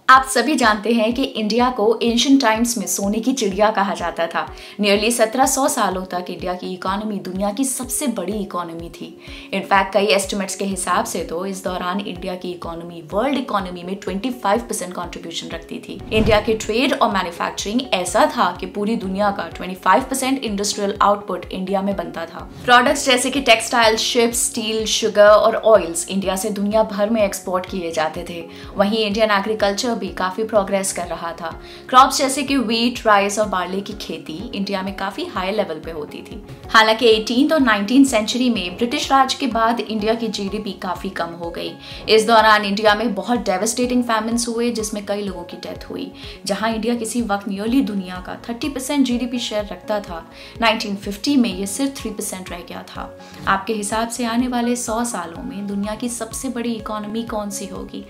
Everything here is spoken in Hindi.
आप सभी जानते हैं कि इंडिया को एंशिएंट टाइम्स में सोने की चिड़िया कहा जाता था। नियरली 1700 सालों तक इंडिया की इकोनॉमी दुनिया की सबसे बड़ी इकोनॉमी थी। इनफैक्ट कई एस्टिमेट्स के हिसाब से तो इस दौरान इंडिया की इकोनॉमी वर्ल्ड इकोनॉमी में 25% कंट्रीब्यूशन रखती थी। इंडिया के ट्रेड और मैन्युफैक्चरिंग ऐसा था कि पूरी दुनिया का 25% इंडस्ट्रियल आउटपुट इंडिया में बनता था। प्रोडक्ट्स जैसे कि टेक्सटाइल, शिप्स, स्टील, शुगर और ऑयल्स इंडिया से दुनिया भर में एक्सपोर्ट किए जाते थे। वहीं इंडियन एग्रीकल्चर भी काफी प्रोग्रेस कर रहा था। क्रॉप्स जैसे कि व्हीट, राइस और बार्ले की खेती इंडिया में काफी हाई लेवल पे होती थी। हालांकि 18th और 19th सेंचुरी में ब्रिटिश राज के बाद इंडिया की जीडीपी काफी कम हो गई। इस दौरान इंडिया में बहुत डेवास्टेटिंग फैमिन्स हुए जिसमें कई लोगों की डेथ हुई। जहां इंडिया किसी वक्त नियरली दुनिया का 30% जीडीपी शेयर रखता था, 1950 में ये सिर्फ 3% रह गया था। आपके हिसाब से आने वाले 100 सालों में दुनिया की सबसे बड़ी इकोनॉमी कौन सी होगी?